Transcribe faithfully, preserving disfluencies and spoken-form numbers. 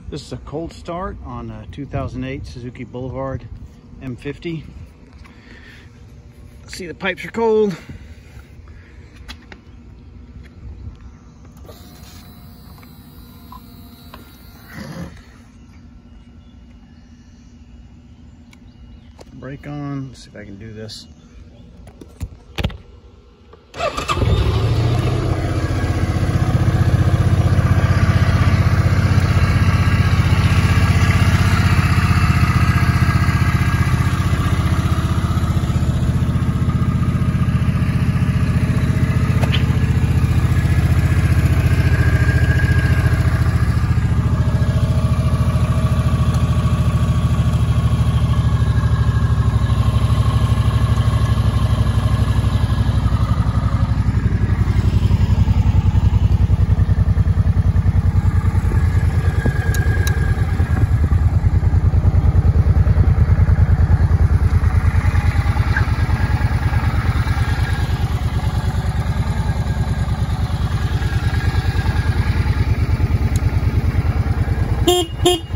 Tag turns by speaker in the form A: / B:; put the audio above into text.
A: This is a cold start on a two thousand eight Suzuki Boulevard M fifty. See, the pipes are cold. Brake on. Let's see if I can do this.
B: Beep, beep.